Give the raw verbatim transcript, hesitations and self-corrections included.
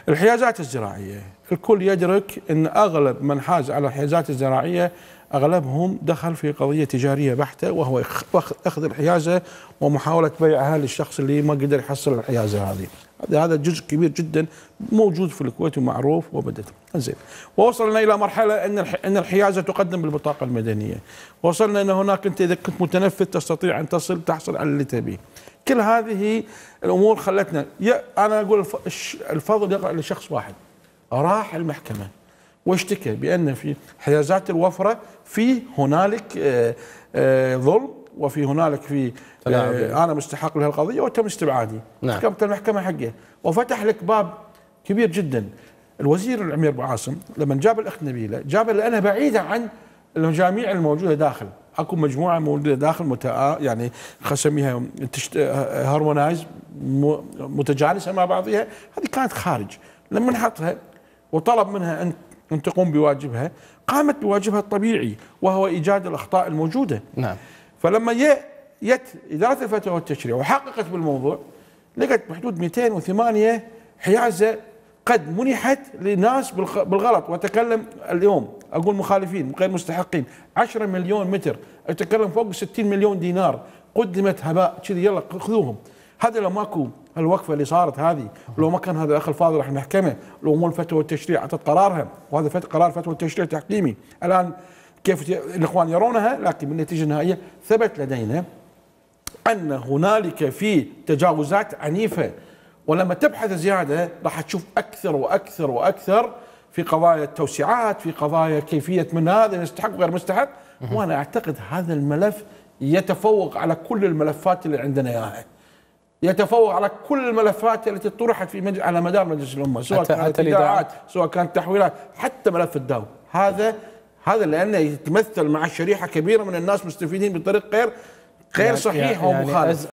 الحيازات الزراعية، الكل يدرك أن أغلب من حاز على الحيازات الزراعية أغلبهم دخل في قضية تجارية بحتة، وهو أخذ الحيازة ومحاولة بيعها للشخص اللي ما قدر يحصل الحيازة هذه. هذا جزء كبير جدا موجود في الكويت ومعروف وبدت زين. ووصلنا إلى مرحلة أن أن الحيازة تقدم بالبطاقة المدنية. وصلنا أن هناك أنت إذا كنت متنفذ تستطيع أن تصل تحصل على اللي تبيه. كل هذه الأمور خلتنا، أنا أقول الفضل يقع لشخص واحد راح المحكمة واشتكى بأن في حيازات الوفرة في هنالك ظلم، وفي هنالك في أنا مستحق لهالقضية وتم استبعادي. نعم. حكمت المحكمة حقه وفتح لك باب كبير جدا. الوزير العمير ابو عاصم لما جاب الأخت نبيلة جابها لأنها بعيدة عن المجاميع الموجودة داخل. اكو مجموعة موجودة داخل متآ يعني خسميها هارمونايز متجانسة مع بعضها، هذه كانت خارج. لما نحطها وطلب منها أن أن تقوم بواجبها، قامت بواجبها الطبيعي وهو إيجاد الأخطاء الموجودة. نعم. فلما جت إدارة الفتوى والتشريع وحققت بالموضوع، لقت بحدود مئتين وثمانية حيازة قد منحت لناس بالغلط. وأتكلم اليوم أقول مخالفين غير مستحقين، عشرة مليون متر، أتكلم فوق ستين مليون دينار قدمت هباء كذي، يلا خذوهم. هذا لو ماكو الوقفه اللي صارت هذه، لو ما كان هذا الاخ الفاضل راح المحكمه، لو مو الفتوى والتشريع اعطت قرارها، وهذا قرار فتوى والتشريع تحكيمي الان كيف الاخوان يرونها، لكن بالنتيجه النهائيه ثبت لدينا ان هنالك في تجاوزات عنيفه. ولما تبحث زياده راح تشوف اكثر واكثر واكثر في قضايا التوسعات، في قضايا كيفيه من هذا يستحق وغير مستحق. وانا اعتقد هذا الملف يتفوق على كل الملفات اللي عندنا اياها، يتفوق على كل الملفات التي طرحت في مجل على مدار مجلس الامه، سواء كانت ايداعات، سواء كانت تحويلات، حتى ملف الداو. هذا هذا لانه يتمثل مع شريحه كبيره من الناس مستفيدين بطريق غير غير صحيح يعني ومخالف.